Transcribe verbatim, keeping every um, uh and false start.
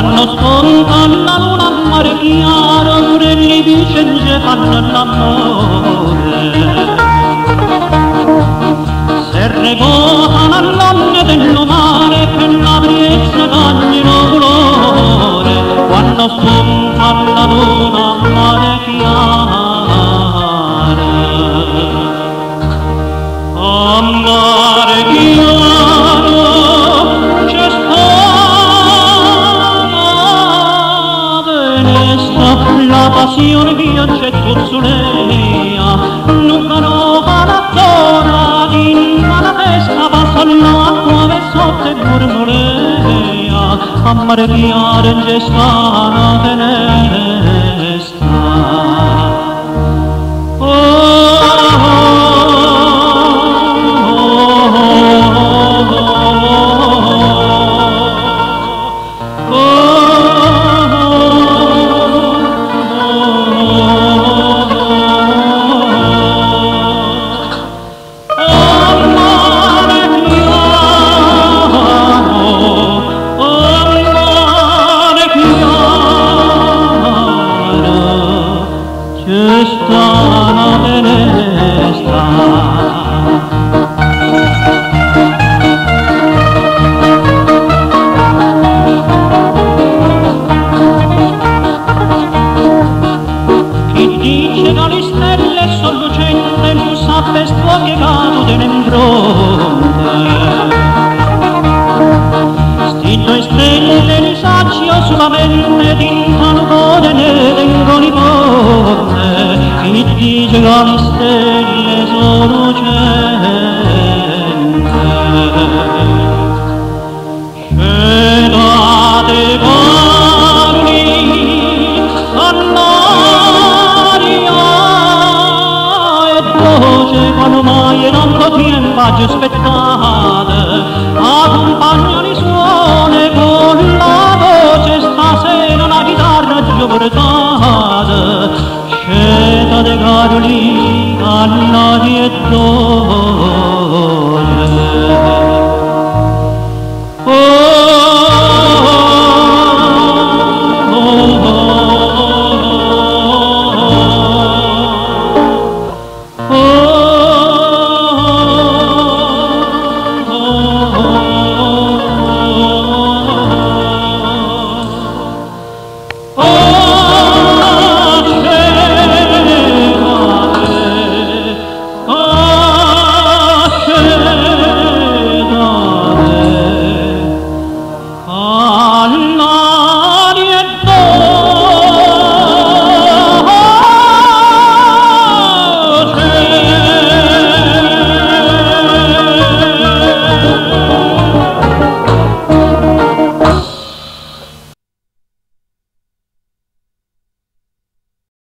quando spunta la luna al mare chiaro, pure gli vicenze fanno l'amore. Se regolano all'onde del mare per la brezza cagnino colore, quando spunta la luna al mare chiaro. A mare chiaro c'è la passione viaggia e tursulea, nunca no parattora, in la testa passa l'acqua verso te mormolea, a mare chiaro in gestana venesta. Gestana venesta. Chi dice che le stelle sono lucente non sa per sto che cado in fronte. Sti due stelle li saccio solamente tintano code ne tengono i ponte. Chi dice che le stelle sono lucente. Scelate parli all'aria e voce quando mai non lo tempo aspettate, accompagnano i suoni con la voce stasera una chitarra giù portata. Sceta de Carolina, alla dietto